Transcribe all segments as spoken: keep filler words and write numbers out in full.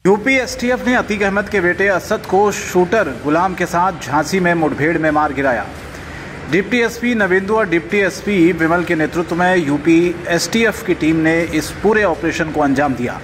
UP STF ने अतीक अहमद के बेटे असद को शूटर गुलाम के साथ झांसी में मुठभेड़ में मार गिराया। डिप्टी एसपी नवेंदु और डिप्टी एसपी विमल के नेतृत्व में यूपी एसटीएफ की टीम ने इस पूरे ऑपरेशन को अंजाम दिया।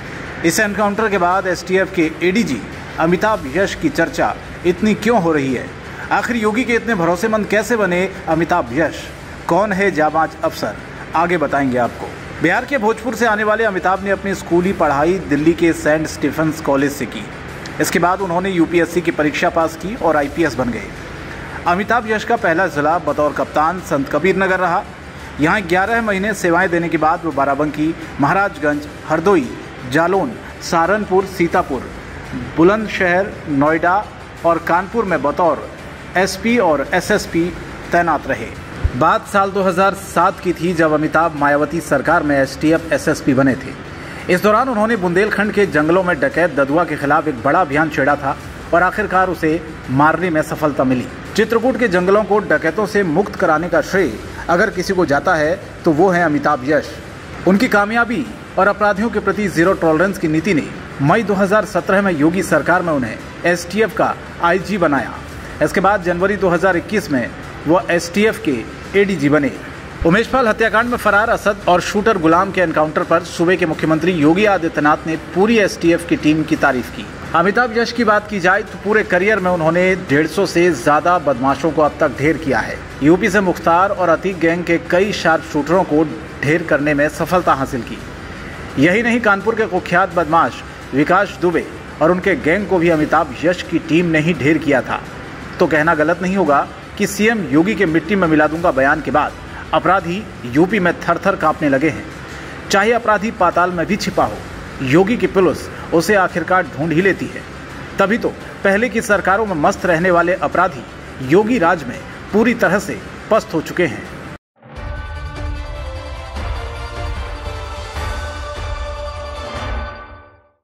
इस एनकाउंटर के बाद एसटीएफ के एडीजी अमिताभ यश की चर्चा इतनी क्यों हो रही है? आखिर योगी के इतने भरोसेमंद कैसे बने अमिताभ यश? कौन है जाबाज अफसर? आगे बताएंगे आपको। बिहार के भोजपुर से आने वाले अमिताभ ने अपनी स्कूली पढ़ाई दिल्ली के सेंट स्टीफेंस कॉलेज से की। इसके बाद उन्होंने यूपीएससी की परीक्षा पास की और आईपीएस बन गए। अमिताभ यश का पहला जिला बतौर कप्तान संत कबीर नगर रहा। यहाँ ग्यारह महीने सेवाएं देने के बाद वो बाराबंकी, महाराजगंज, हरदोई, जालौन, सहारनपुर, सीतापुर, बुलंदशहर, नोएडा और कानपुर में बतौर एसपी और एसएसपी तैनात रहे। बात साल दो हज़ार सात की थी जब अमिताभ मायावती सरकार में एसटीएफ एसएसपी बने थे। इस दौरान उन्होंने बुंदेलखंड के जंगलों में डकैत ददुआ के खिलाफ एक बड़ा अभियान छेड़ा था और आखिरकार उसे मारने में सफलता मिली। चित्रकूट के जंगलों को डकैतों से मुक्त कराने का श्रेय अगर किसी को जाता है तो वो है अमिताभ यश। उनकी कामयाबी और अपराधियों के प्रति जीरो टॉलरेंस की नीति ने मई दो हज़ार सत्रह में योगी सरकार में उन्हें एसटीएफ का आईजी बनाया। इसके बाद जनवरी दो हज़ार इक्कीस में वो एसटीएफ के एडीजी बने। उमेश पाल हत्याकांड में फरार असद और शूटर गुलाम के एनकाउंटर पर सूबे के मुख्यमंत्री योगी आदित्यनाथ ने पूरी एसटीएफ की टीम की तारीफ की। अमिताभ यश की बात की जाए तो पूरे करियर में उन्होंने डेढ़ सौ से ज्यादा बदमाशों को अब तक ढेर किया है। यूपी से मुख्तार और अतीक गैंग के कई शार्प शूटरों को ढेर करने में सफलता हासिल की। यही नहीं, कानपुर के कुख्यात बदमाश विकास दुबे और उनके गैंग को भी अमिताभ यश की टीम ने ही ढेर किया था। तो कहना गलत नहीं होगा कि सीएम योगी के मिट्टी में मिला दूंगा बयान के बाद अपराधी यूपी में थर थर कांपने लगे हैं। चाहे अपराधी पाताल में भी छिपा हो, योगी की पुलिस उसे आखिरकार ढूंढ ही लेती है। तभी तो पहले की सरकारों में मस्त रहने वाले अपराधी योगी राज में पूरी तरह से पस्त हो चुके हैं।